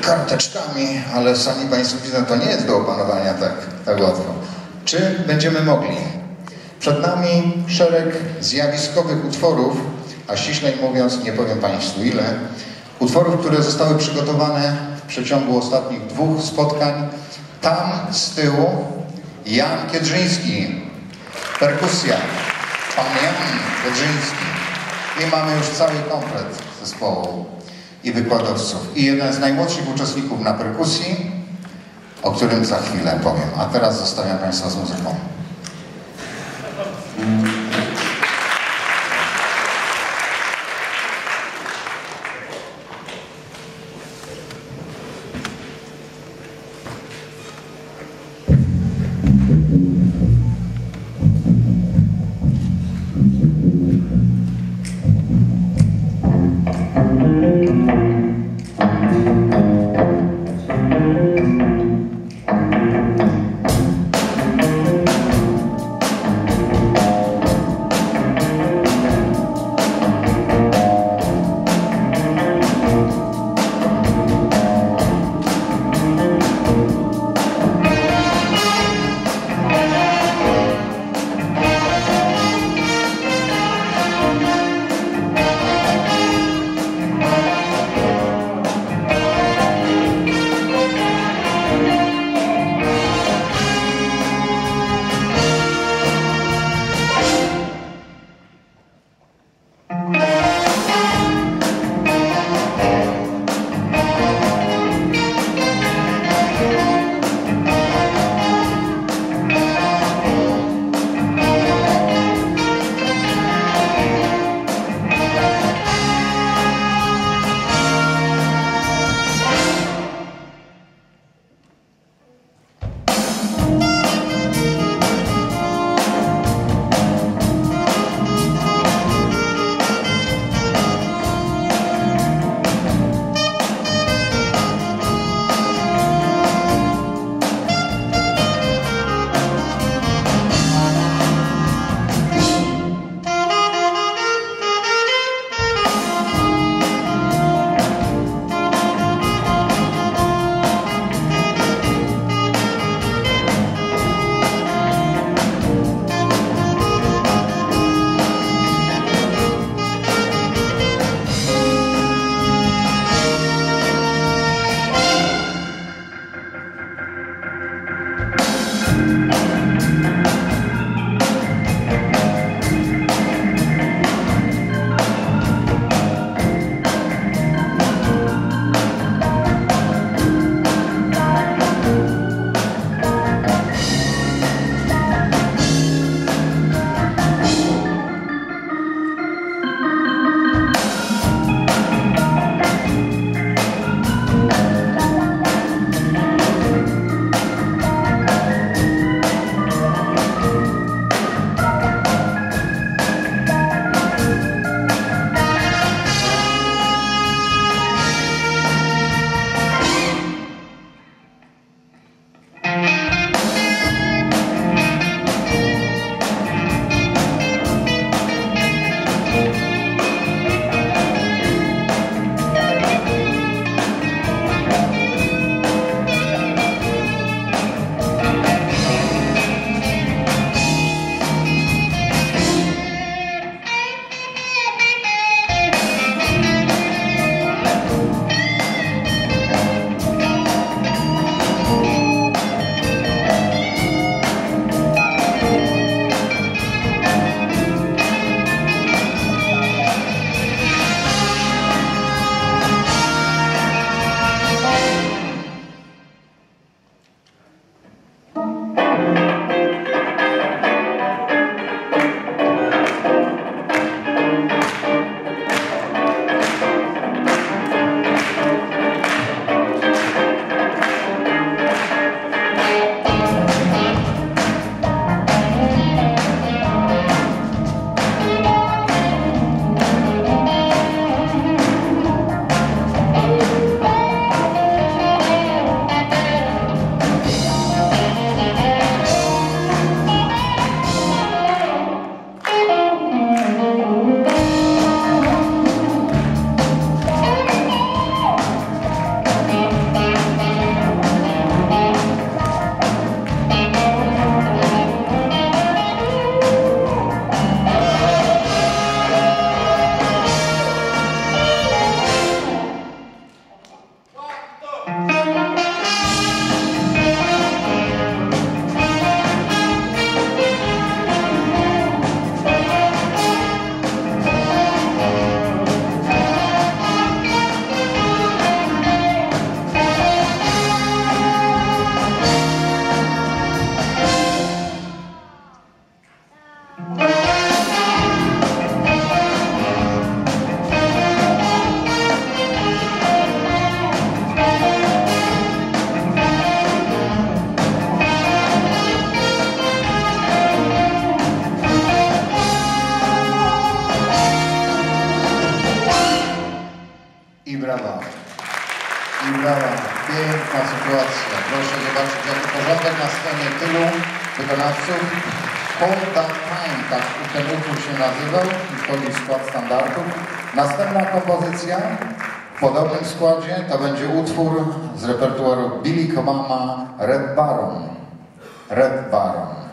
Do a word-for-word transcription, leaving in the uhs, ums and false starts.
karteczkami, ale sami Państwo widzą, to nie jest do opanowania tak, tak łatwo. Czy będziemy mogli? Przed nami szereg zjawiskowych utworów, a ściślej mówiąc, nie powiem Państwu ile, utworów, które zostały przygotowane w przeciągu ostatnich dwóch spotkań. Tam z tyłu Jan Kiedrzyński, perkusja, pan Jan Kiedrzyński. I mamy już cały komplet zespołu i wykładowców. I jeden z najmłodszych uczestników na perkusji, o którym za chwilę powiem. A teraz zostawiam Państwa z muzyką. Thank you. Piękna sytuacja. Proszę zobaczyć, jaki porządek na scenie, tylu wykonawców. Hold That Time, tak ten utwór się nazywał i wchodzi w skład standardów. Następna kompozycja w podobnym składzie to będzie utwór z repertuaru Billy Cobhama Red Baron. Red Baron.